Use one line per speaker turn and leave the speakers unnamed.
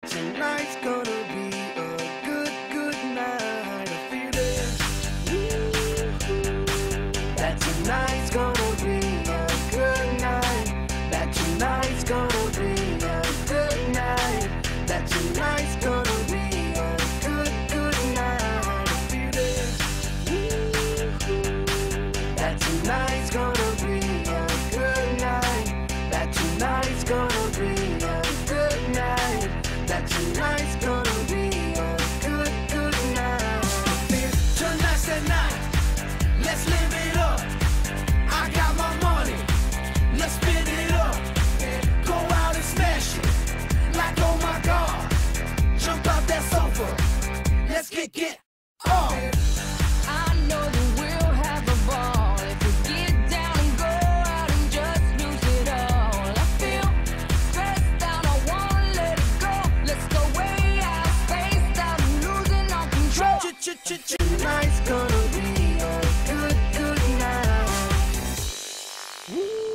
Tonight's gonna be a good, good night. I feel it. That tonight's gonna be a good night. That tonight's gonna be a good night. That tonight's gonna be a good, good night. I feel it. That tonight's gonna be a good night. That tonight's gonna be a good night. That tonight's gonna be a good, good night. Tonight's the night. Let's live it up. I got my money. Let's spin it up. Go out and smash it. Like, oh my God. Jump out that sofa. Let's get on.
I know that we'll have a ball if we get down and go out and just lose it all. I feel stressed out, I wanna let it go. Let's go way out, spaced out, and losing all control.
Tonight's gonna be a good, good night.